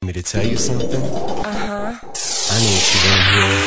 Me to tell you something? I need you in here.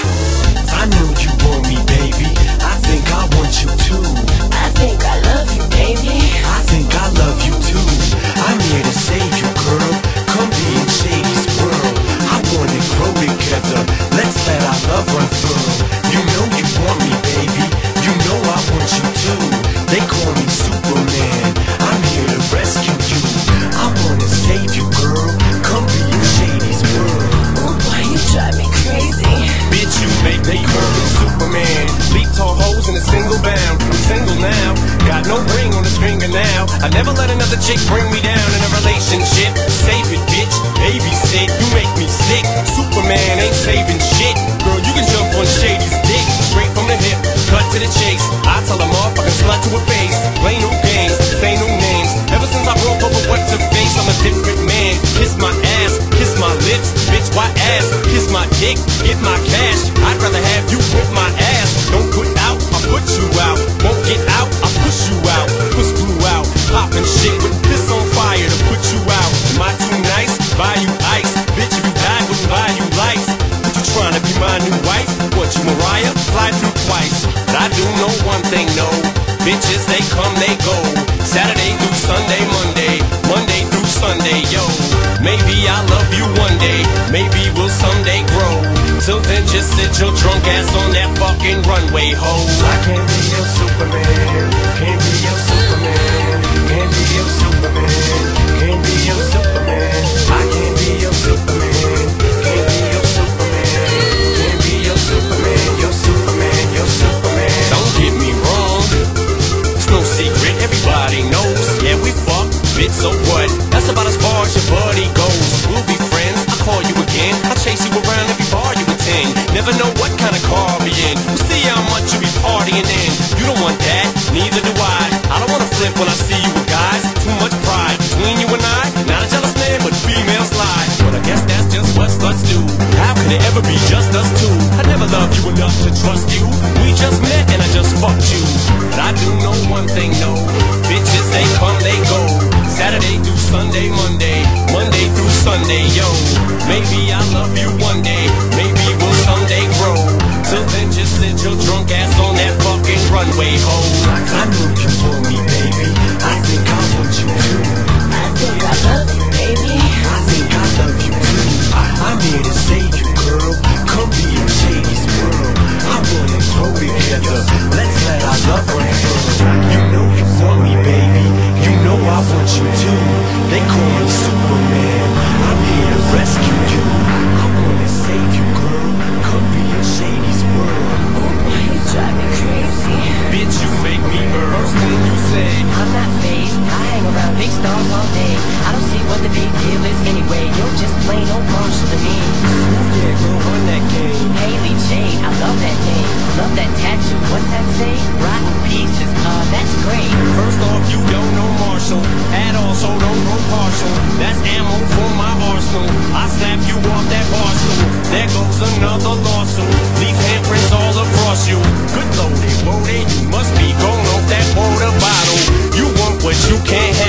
I know you want me, baby. I think I want you too. I think I love you, baby. I think I love you too. I'm here to save you, girl. Come be in Shady's world. I wanna grow together. Let's let our love run through. You know you want me, baby. You know I want you too. They call me Superman. I'm here to rescue you. I wanna save you, girl. Come be in Shady's world. Oh boy, you drive me crazy. Bitch, you make me curvy Superman. Leap tall hoes in a single bound. I'm single now. Got no ring on the finger now. I never let another chick bring me down in a relationship. Save it, bitch. Babysit. You make me sick. Superman ain't saving shit. Girl, you can jump on Shady's dick. Straight from the hip. Cut to the chase. I tell a motherfucking slut to her face. Play no games. Say no names. Ever since I broke up with what's her face, I'm a different man. Kiss my ass. Kiss my lips. Bitch, why ass? Kiss my dick. Get my cash. I'd rather have you whip my ass. Don't put out, I'll put you out. Won't get out, I'll push you out. Push you out. Poppin' shit with piss on fire to put you out. Am I too nice? Buy you ice. Bitch, if you died, wouldn't buy you life. But you tryna be my new wife? What, you Mariah? Fly through twice. But I do know one thing, no. Bitches, they come, they go. Saturday through Sunday, Monday through Sunday, yo. Maybe I'll love you one day. Maybe we'll someday grow. Till then, just sit your drunk ass on that fucking runway, ho. I can't be your Superman. Can't be your Superman. Can't be your Superman. Can't be your Superman. I can't be your Superman. Can't be your Superman. Can't be your Superman. Your Superman. Your Superman. Don't get me wrong. It's no secret. Everybody knows. Yeah, we fuck. Bitch, so what? That's about as far as your buddy goes. We'll be friends. I'll call you again. I'll chase you around every bar you attend. Never know what kind of car I'll be in. We'll see how much you be partying in. You don't want that, neither do I. I don't wanna flip when I see you with guys. Too much pride between you and I. Not a jealous man, but females lie. But I guess that's just what sluts do. How could it ever be just us two? I never loved you enough to trust you. We just met and I just fucked you. But I do know one thing, no. Bitches, they come, they go. Saturday through Sunday, Monday through Sunday, yo. Maybe I'll love you one day. Maybe we'll someday grow. Till then, just sit your drunk ass on that fucking runway, ho. I know you want me, baby. I think I want you too. I think I love you, baby. I think I love you too. I'm here to save you, girl. Come be in Shady's world. I wanna grow together. Let's let our love run through. You know you want me, baby. You know I want you too. They call me Superman. I'm here to rescue you. I wanna save you, girl. Come be in Shady's world. Oh boy, you drive me crazy. Bitch, you make me earn. First thing you say. I'm not phased. I hang around big stars all day. I don't see what the big deal is anyway. You're just plain old Marshall to me. Ooh, yeah, girl, run that game. Haley Jade, I love that name. Love that tattoo. What's that say? Rotten pieces. That's great. First off, you don't know Marshall at all, so don't go partial. That's ammo for my arsenal. I snap you off that bar stool. There goes another lawsuit. Leave handprints all across you. Good loaded, loaded. You must be going off that water bottle. You want what you can't